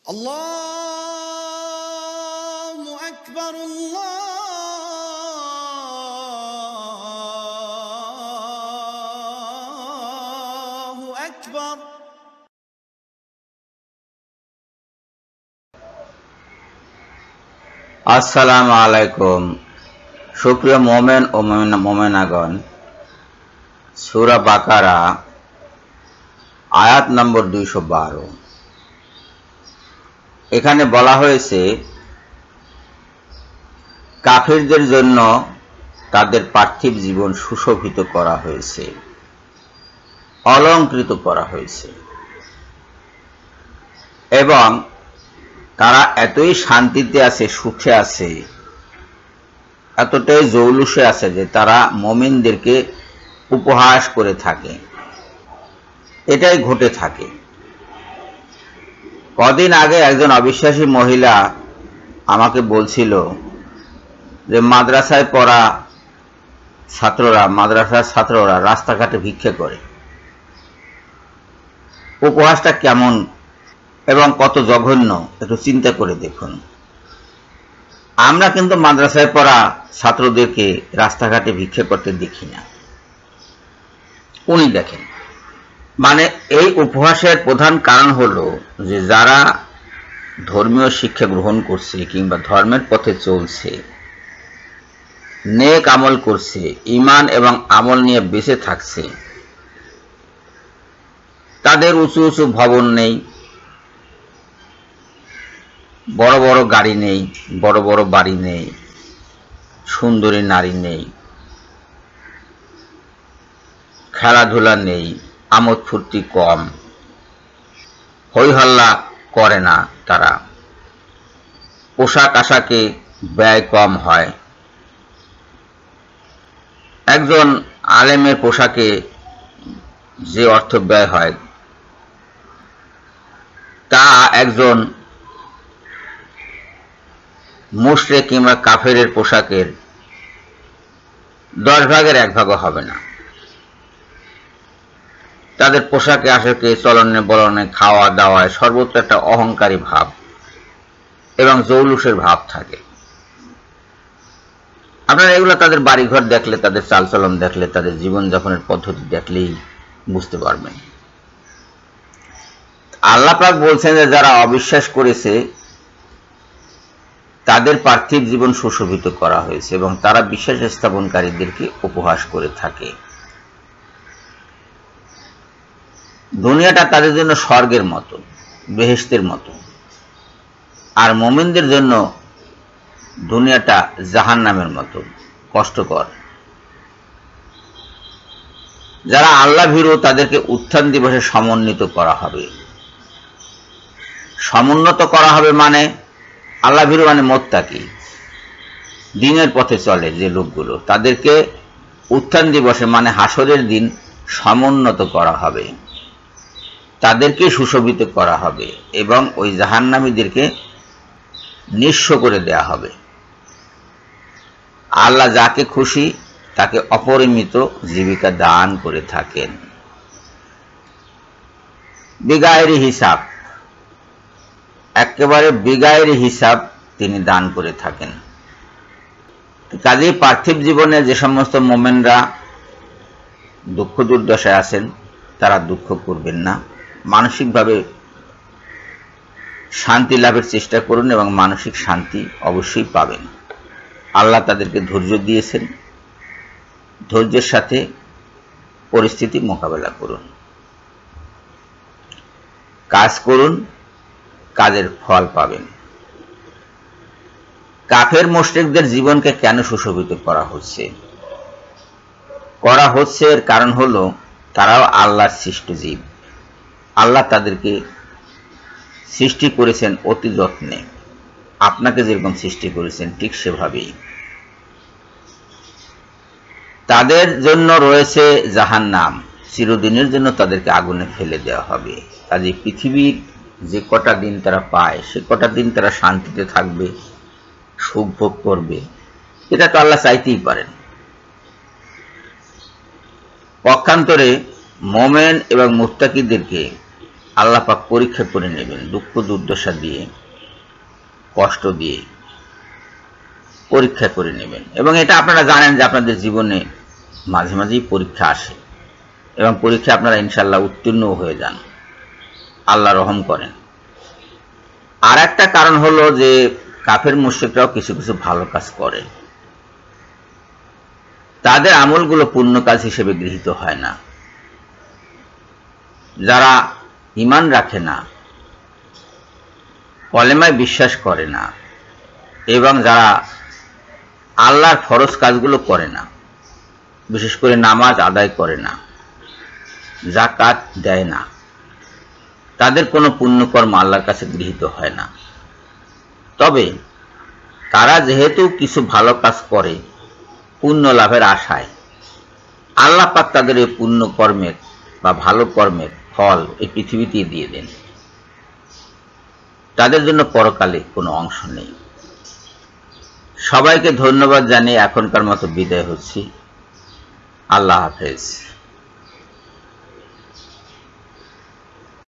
الله أكبر الله أكبر আসসালামু আলাইকুম সুপ্রিয় মোমেন ও মোমেনাগণ, সূরা বাকারা আয়াত নম্বর 212। এখানে বলা হয়েছে কাফিরদের জন্য তাদের পার্থিব জীবন সুশোভিত করা হয়েছে, অলংকৃত করা হয়েছে এবং তারা এতই শান্তিতে আছে, সুখে আছে, এতটাই জৌলুসে আছে যে তারা মুমিনদেরকে উপহাস করে থাকে। এটাই ঘটে থাকে। কদিন আগে একজন অবিশ্বাসী মহিলা আমাকে বলছিল যে মাদ্রাসায় পড়া মাদ্রাসার ছাত্ররা রাস্তাঘাটে ভিক্ষে করে। উপহাসটা কেমন এবং কত জঘন্য একটু চিন্তা করে দেখুন। আমরা কিন্তু মাদ্রাসায় পড়া ছাত্রদেরকে রাস্তাঘাটে ভিক্ষে করতে দেখি না। উনি দেখেন, মানে এই উপহাসের প্রধান কারণ হলো যে যারা ধর্মীয় শিক্ষা গ্রহণ করছে কিংবা ধর্মের পথে চলছে, নেক আমল করছে, ঈমান এবং আমল নিয়ে বেঁচে থাকছে, তাদের উঁচু উঁচু ভবন নেই, বড় বড় গাড়ি নেই, বড় বড় বাড়ি নেই, সুন্দরী নারী নেই, খেলাধুলা নেই, আমোদ ফুর্তি কম, হই হল্লা করে না তারা, পোশাক আশাকে ব্যয় কম হয়। একজন আলেমের পোশাকে যে অর্থ ব্যয় হয় তা একজন মুশরিক কিংবা কাফেরের পোশাকের 10 ভাগের 1 ভাগও হবে না। তাদের পোশাকে আশাকে, চলনে বলনে, খাওয়া দাওয়ায় সর্বত্র একটা অহংকারী ভাব এবং জৌলুসের ভাব থাকে। আপনারা এগুলো তাদের বাড়িঘর দেখলে, তাদের চালচলন দেখলে, তাদের জীবনযাপনের পদ্ধতি দেখলেই বুঝতে পারবেন। আল্লাহ পাক বলছেন যে যারা অবিশ্বাস করেছে তাদের পার্থিব জীবন সুশোভিত করা হয়েছে এবং তারা বিশ্বাস স্থাপনকারীদেরকে উপহাস করে থাকে। দুনিয়াটা তাদের জন্য স্বর্গের মতো, বেহেশতের মতো, আর মুমিনদের জন্য দুনিয়াটা জাহান্নামের মতো, কষ্টকর। যারা আল্লাহ ভীরু তাদেরকে উত্থান দিবসে সমন্বিত করা হবে। সমুন্নত করা হবে মানে আল্লাহ ভীরু মানে মুত্তাকি, দ্বীনের পথে চলে যে লোকগুলো, তাদেরকে উত্থান দিবসে মানে হাসরের দিন সমুন্নত করা হবে, তাদেরকে সুশোভিত করা হবে এবং ওই জাহান্নামীদেরকে নিঃস্ব করে দেয়া হবে। আল্লাহ যাকে খুশি তাকে অপরিমিত জীবিকা দান করে থাকেন, বিগায়েরি হিসাব, একেবারে বিগায়েরি হিসাব তিনি দান করে থাকেন। কাজেই পার্থিব জীবনে যে সমস্ত মোমেনরা দুঃখ দুর্দশায় আছেন তারা দুঃখ করবেন না, মানসিকভাবে শান্তি লাভের চেষ্টা করুন এবং মানসিক শান্তি অবশ্যই পাবেন। আল্লাহ তাদেরকে ধৈর্য দিয়েছেন, ধৈর্যের সাথে পরিস্থিতি মোকাবেলা করুন, কাজ করুন, কাজের ফল পাবেন। কাফের মুশরিকদের জীবনকে কেন সুশোভিত করা হচ্ছে? এর কারণ হলো তারাও আল্লাহর সৃষ্ট জীব। আল্লাহ তাদেরকে সৃষ্টি করেছেন অতি যত্নে, আপনাকে যেরকম সৃষ্টি করেছেন ঠিক সেভাবেই। তাদের জন্য রয়েছে জাহান্নাম, চিরদিনের জন্য তাদেরকে আগুনে ফেলে দেওয়া হবে। কাজে পৃথিবীর যে কটা দিন তারা পায় সে কটা দিন তারা শান্তিতে থাকবে, সুখ ভোগ করবে, এটা তো আল্লাহ চাইতেই পারেন। পক্ষান্তরে মোমেন এবং মুত্তাকিদেরকে আল্লাহ পাক পরীক্ষা করে নেবেন, দুঃখ দুর্দশা দিয়ে, কষ্ট দিয়ে পরীক্ষা করে নেবেন। এবং এটা আপনারা জানেন যে আপনাদের জীবনে মাঝে মাঝেই পরীক্ষা আসে, এবং পরীক্ষা আপনারা ইনশাল্লাহ উত্তীর্ণ হয়ে যান, আল্লাহ রহম করেন। আর একটা কারণ হলো যে কাফের মুশরিকরাও কিছু কিছু ভালো কাজ করে, তাদের আমলগুলো পুণ্য কাজ হিসেবে গৃহীত হয় না। যারা ঈমান রাখে না, কলেমায় বিশ্বাস করে না, এবং যারা আল্লাহর ফরজ কাজগুলো করে না, বিশেষ করে নামাজ আদায় করে না, যাকাত দেয় না, তাদের কোনো পুণ্যকর্ম আল্লাহর কাছে গৃহীত হয় না। তবে তারা যেহেতু কিছু ভালো কাজ করে পুণ্য লাভের আশায়, আল্লাহ পাক তাদের এই পুণ্য কর্মের বা ভালো কর্মের ফল এই পৃথিবীতেই দিয়ে দেন, তাদের জন্য পরকালে কোনো অংশ নেই। সবাইকে ধন্যবাদ জানিয়ে এখনকার মতো বিদায় হচ্ছি। আল্লাহ হাফেজ।